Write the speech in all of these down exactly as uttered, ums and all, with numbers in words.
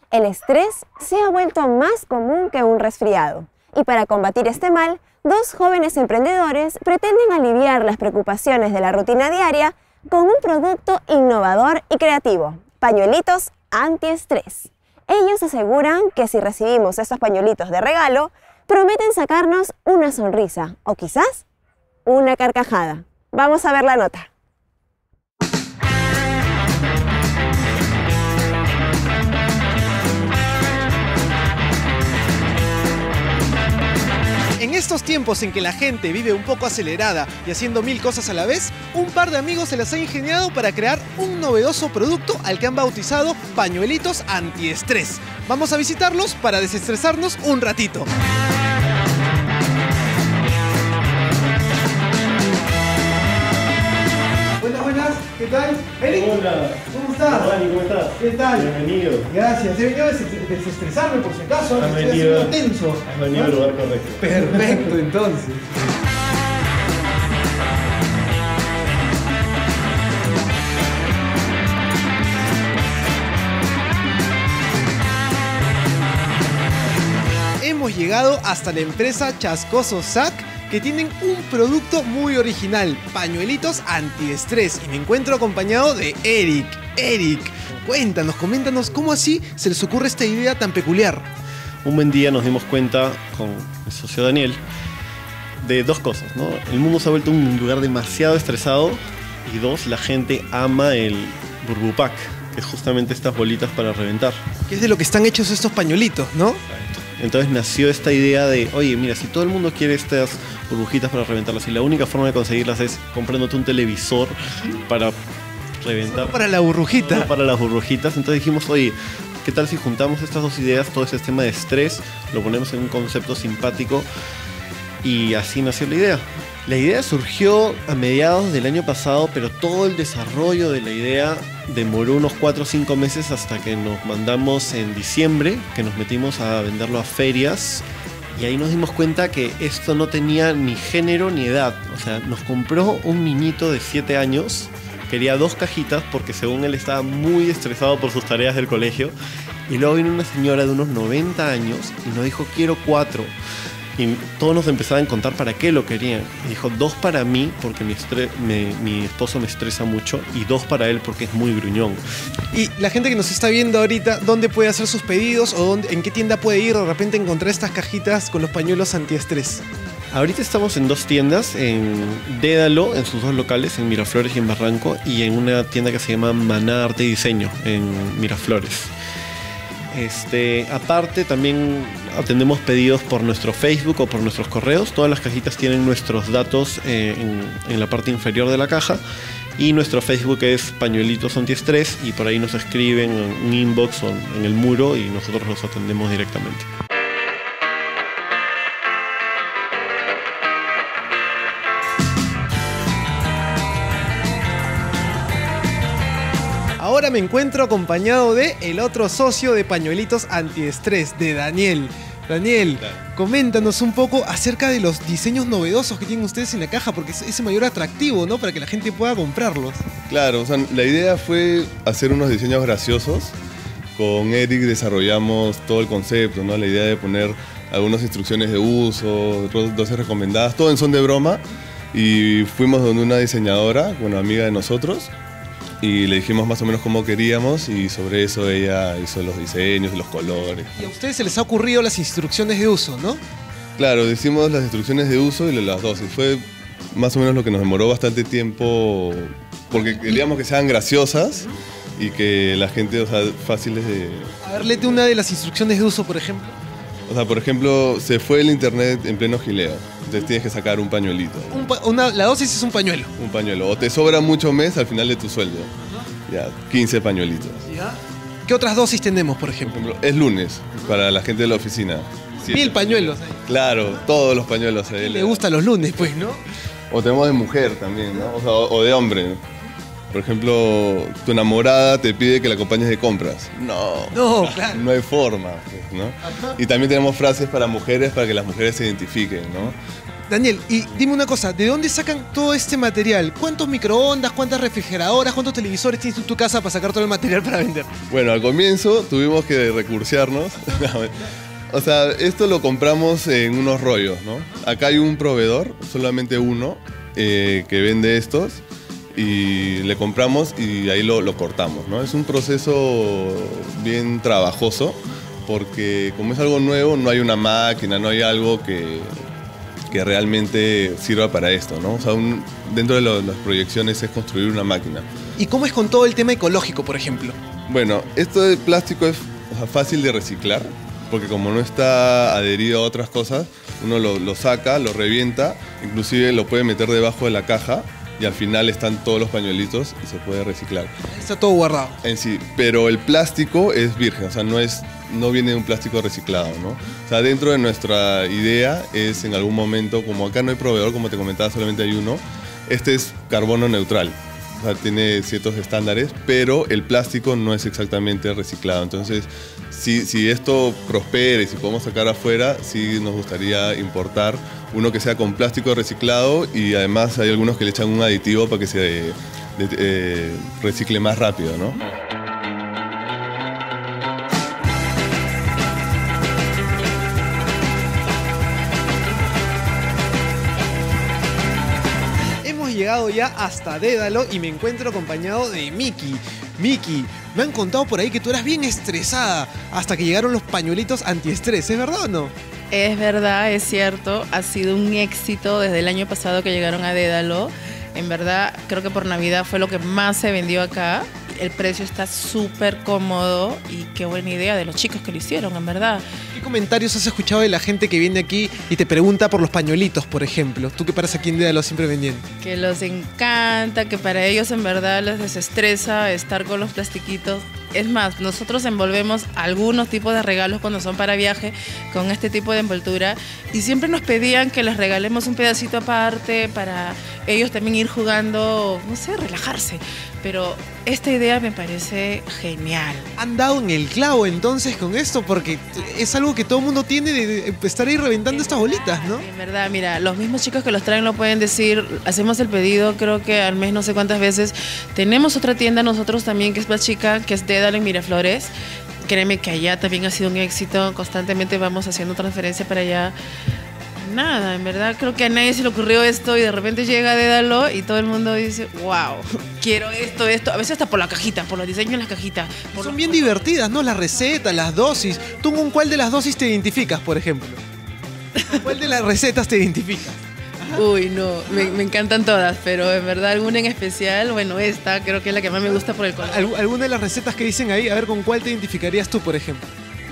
El estrés se ha vuelto más común que un resfriado. Y para combatir este mal, dos jóvenes emprendedores pretenden aliviar las preocupaciones de la rutina diaria con un producto innovador y creativo: pañuelitos antiestrés. Ellos aseguran que si recibimos estos pañuelitos de regalo, prometen sacarnos una sonrisa o quizás una carcajada. Vamos a ver la nota. En estos tiempos en que la gente vive un poco acelerada y haciendo mil cosas a la vez, un par de amigos se las ha ingeniado para crear un novedoso producto al que han bautizado pañuelitos antiestrés. Vamos a visitarlos para desestresarnos un ratito. Buenas, buenas, ¿qué tal? Eric, hola. ¿Cómo estás? Hola, Dani, ¿cómo estás? ¿Qué tal? Bienvenido. Gracias, he venido a des- desestresarme por si acaso, Has estoy venido, haciendo tenso. has venido al lugar correcto. Perfecto, entonces. Hemos llegado hasta la empresa Chascoso Sac, que tienen un producto muy original: pañuelitos antiestrés. Y me encuentro acompañado de Eric. Eric, cuéntanos, coméntanos cómo así se les ocurre esta idea tan peculiar. Un buen día nos dimos cuenta con mi socio Daniel de dos cosas, ¿no? El mundo se ha vuelto un lugar demasiado estresado, y dos, la gente ama el burbupac, que es justamente estas bolitas para reventar. ¿Qué es de lo que están hechos estos pañuelitos, no? Entonces nació esta idea de, oye, mira, si todo el mundo quiere estas burbujitas para reventarlas y la única forma de conseguirlas es comprándote un televisor para reventar. Solo para la burbujita. Solo para las burbujitas. Entonces dijimos, oye, ¿qué tal si juntamos estas dos ideas, todo ese tema de estrés, lo ponemos en un concepto simpático? Y así nació la idea. La idea surgió a mediados del año pasado, pero todo el desarrollo de la idea demoró unos cuatro o cinco meses hasta que nos mandamos en diciembre, que nos metimos a venderlo a ferias. Y ahí nos dimos cuenta que esto no tenía ni género ni edad. O sea, nos compró un niñito de siete años, quería dos cajitas porque según él estaba muy estresado por sus tareas del colegio. Y luego vino una señora de unos noventa años y nos dijo, quiero cuatro. Y todos nos empezaban a contar para qué lo querían. Y dijo, dos para mí porque mi, estre- me, mi esposo me estresa mucho, y dos para él porque es muy gruñón. Y la gente que nos está viendo ahorita, ¿dónde puede hacer sus pedidos o dónde, en qué tienda puede ir de repente encontrar estas cajitas con los pañuelos antiestrés? Ahorita estamos en dos tiendas, en Dédalo, en sus dos locales, en Miraflores y en Barranco, y en una tienda que se llama Maná Arte y Diseño, en Miraflores. Este, aparte también atendemos pedidos por nuestro Facebook o por nuestros correos. Todas las cajitas tienen nuestros datos eh, en, en la parte inferior de la caja. Y nuestro Facebook es Pañuelitos Antiestrés, y por ahí nos escriben en un inbox o en el muro y nosotros los atendemos directamente. Ahora me encuentro acompañado de el otro socio de pañuelitos antiestrés, de Daniel. Daniel, Claro. coméntanos un poco acerca de los diseños novedosos que tienen ustedes en la caja, porque es ese mayor atractivo, ¿no? Para que la gente pueda comprarlos. Claro, o sea, la idea fue hacer unos diseños graciosos. Con Eric desarrollamos todo el concepto, ¿no? La idea de poner algunas instrucciones de uso, dosis recomendadas, todo en son de broma. Y fuimos donde una diseñadora, bueno, amiga de nosotros, y le dijimos más o menos cómo queríamos, y sobre eso ella hizo los diseños y los colores. Y a ustedes se les ha ocurrido las instrucciones de uso, ¿no? Claro, hicimos las instrucciones de uso y las dosis. Fue más o menos lo que nos demoró bastante tiempo, porque queríamos que sean graciosas y que la gente, o sea, fáciles de... A ver, léete una de las instrucciones de uso, por ejemplo. O sea, por ejemplo, se fue el internet en pleno gileo, entonces tienes que sacar un pañuelito. Un pa- una- la dosis es un pañuelo. Un pañuelo. O te sobra mucho mes al final de tu sueldo. Ya, quince pañuelitos. ¿Ya? ¿Qué otras dosis tenemos, por Por ejemplo? ejemplo, es lunes para la gente de la oficina. Siete. Mil pañuelos. ahí. Claro, todos los pañuelos. ahí Le gustan los lunes, pues, ¿no? O tenemos de mujer también, ¿no? O sea, o, o de hombre. Por ejemplo, tu enamorada te pide que la acompañes de compras. No, No, claro. no hay forma, pues, ¿no? Y también tenemos frases para mujeres para que las mujeres se identifiquen, ¿no? Daniel, y dime una cosa, ¿de dónde sacan todo este material? ¿Cuántos microondas, cuántas refrigeradoras, cuántos televisores tienes en tu casa para sacar todo el material para vender? Bueno, al comienzo tuvimos que recursearnos. O sea, esto lo compramos en unos rollos, ¿no? Acá hay un proveedor, solamente uno, eh, que vende estos y le compramos y ahí lo, lo cortamos, ¿no? Es un proceso bien trabajoso porque como es algo nuevo, no hay una máquina, no hay algo que... que realmente sirva para esto, ¿no? O sea, un, dentro de lo, las proyecciones es construir una máquina. ¿Y cómo es con todo el tema ecológico, por ejemplo? Bueno, esto de plástico es, o sea, fácil de reciclar, porque como no está adherido a otras cosas, uno lo, lo saca, lo revienta, inclusive lo puede meter debajo de la caja y al final están todos los pañuelitos y se puede reciclar. Está todo guardado. En sí, pero el plástico es virgen, o sea, no es... no viene de un plástico reciclado, ¿no? O sea, dentro de nuestra idea es en algún momento, como acá no hay proveedor, como te comentaba, solamente hay uno, este es carbono neutral, o sea, tiene ciertos estándares, pero el plástico no es exactamente reciclado. Entonces, si, si esto prospera y si podemos sacar afuera, sí nos gustaría importar uno que sea con plástico reciclado y además hay algunos que le echan un aditivo para que se de, de, eh, recicle más rápido, ¿no? Llegado ya hasta Dédalo y me encuentro acompañado de Miki. Miki, me han contado por ahí que tú eras bien estresada hasta que llegaron los pañuelitos antiestrés, ¿es verdad o no? Es verdad, es cierto, ha sido un éxito desde el año pasado que llegaron a Dédalo. En verdad, creo que por Navidad fue lo que más se vendió acá. El precio está súper cómodo y qué buena idea de los chicos que lo hicieron, en verdad. ¿Qué comentarios has escuchado de la gente que viene aquí y te pregunta por los pañuelitos, por ejemplo? Tú que paras aquí en Dédalo siempre vendiendo. Que los encanta, que para ellos en verdad les desestresa estar con los plastiquitos. Es más, nosotros envolvemos algunos tipos de regalos cuando son para viaje con este tipo de envoltura y siempre nos pedían que les regalemos un pedacito aparte para ellos también ir jugando, no sé, relajarse. Pero esta idea me parece genial. Han dado en el clavo entonces con esto porque es algo que todo el mundo tiene de estar ahí reventando estas bolitas, ¿no? En verdad, mira, los mismos chicos que los traen lo pueden decir, hacemos el pedido creo que al mes no sé cuántas veces. Tenemos otra tienda nosotros también que es más chica, que es Dédalo en Miraflores. Créeme que allá también ha sido un éxito, constantemente vamos haciendo transferencia para allá. Nada, en verdad creo que a nadie se le ocurrió esto y de repente llega Dédalo y todo el mundo dice, wow, quiero esto, esto, a veces hasta por la cajita, por los diseños en las cajitas. Por Son los... bien divertidas, ¿no? Las recetas, las dosis. ¿Tú con cuál de las dosis te identificas, por ejemplo? ¿Con cuál de las recetas te identificas? Uy, no, me, me encantan todas, pero en verdad alguna en especial, bueno, esta creo que es la que más me gusta por el color. ¿Al- ¿Alguna de las recetas que dicen ahí? A ver, ¿con cuál te identificarías tú, por ejemplo?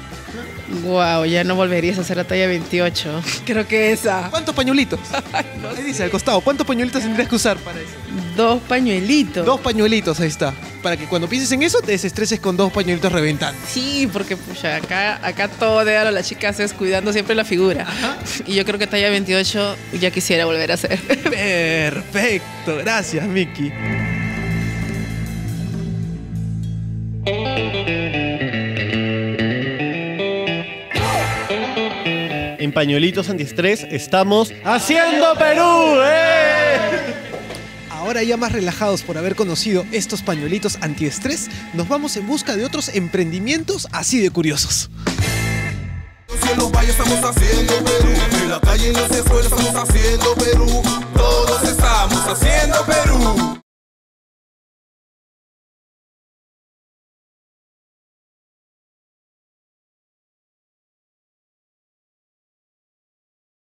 Wow, ya no volverías a hacer la talla veintiocho. Creo que esa. ¿Cuántos pañuelitos? No Ahí sé. dice, al costado. ¿Cuántos pañuelitos tendrías que usar para eso? Dos pañuelitos. Dos pañuelitos, ahí está. Para que cuando pienses en eso, te desestreses con dos pañuelitos reventando. Sí, porque pucha, acá, acá todo de a las chicas es cuidando siempre la figura. Y yo creo que talla veintiocho ya quisiera volver a hacer. Perfecto, gracias, Miki. En Pañuelitos Antiestrés estamos haciendo Perú. ¡Eh! Ahora ya más relajados por haber conocido estos pañuelitos antiestrés, nos vamos en busca de otros emprendimientos así de curiosos. Si en los valles estamos haciendo Perú, en la calle y en las escuelas estamos haciendo Perú, todos estamos haciendo Perú.